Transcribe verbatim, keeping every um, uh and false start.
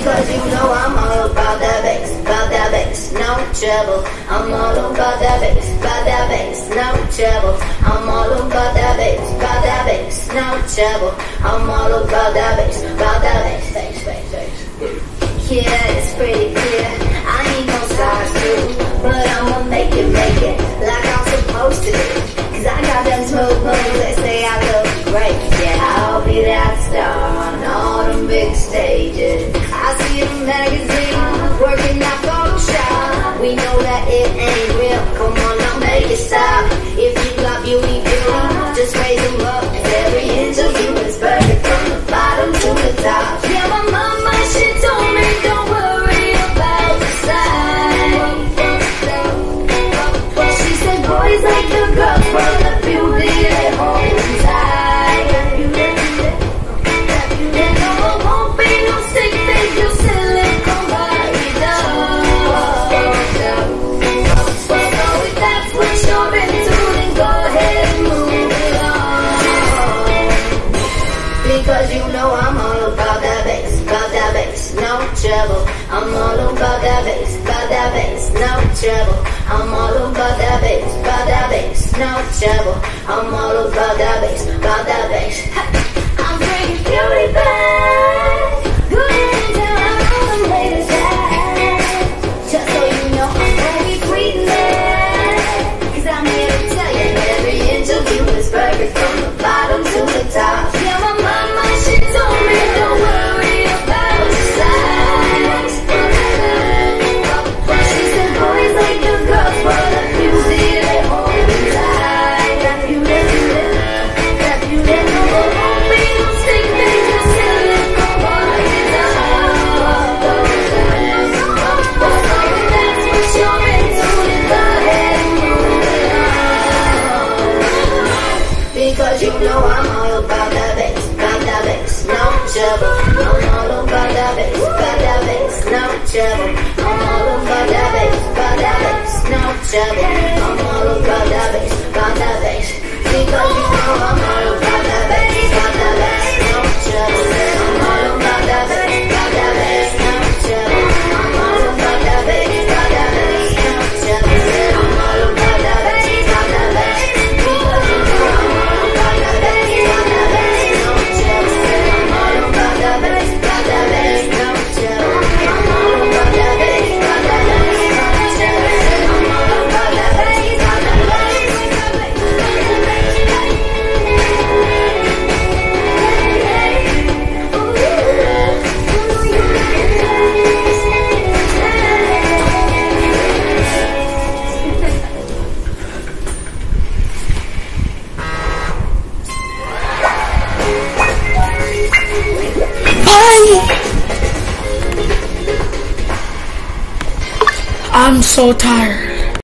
Because you know I'm all about that bass, about that bass, no trouble. I'm all about that bass, about that bass, no trouble. I'm all about that bass, about that bass, no trouble. I'm all about that bass, about that bass, bass, bass, bass. Yeah, it's pretty clear. I ain't no size two, but I'ma make it, make it like I'm supposed to do. Cause I got them smooth moves, they say I look great. Yeah, I'll be that star on all them big stages. I see the magazine, working out Photoshop. We know that it ain't real, come on now make it stop. If you got beauty, beauty, just raise them up. Every inch of you is perfect from the bottom to the top. Yeah, my mama, she told me don't worry about the size. She said boys like the girls for the beauty they hold inside. And no, it won't be no stick figure silicone body doll. So if that's what you're into, then go ahead and move it on. Because you know I'm all about that bass, about that bass, no trouble. I'm all about that bass, about that bass, no trouble. I'm all about that bass, about that bass, no trouble. I'm all about that bass, about that bass. I'm bringing beauty back, good and down on the latest act. Just so you know I'm gonna be tweeting it, cause I'm here to tell you every inch of you is perfect from the bottom to the top. Yeah, my mama, she told me don't worry about the size. She said boys like the girls for the beauty they hold inside. That beauty, that beauty, no, it won't be no stick figure silicone body doll. So if that's what you're into, then go ahead and move it on. Because you know I'm all about that bass, about that bass, no trouble. I'm all about that bass, about that bass, no trouble. I'm all about that bass, about that bass, no trouble. I'm all about that bass, about that bass. Because you know I'm all about that bass, about that bass, no trouble. I'm all about that bass, about that bass, no trouble. I'm all about that bass, about that bass, no trouble. I'm all about that bass, about that bass. Because you know I'm all about that bass, about that bass, no trouble. I'm all about that bass, about that bass, no trouble. I'm all about that bass, about that bass, no trouble. I'm all about that bass, about that bass. I'm so tired.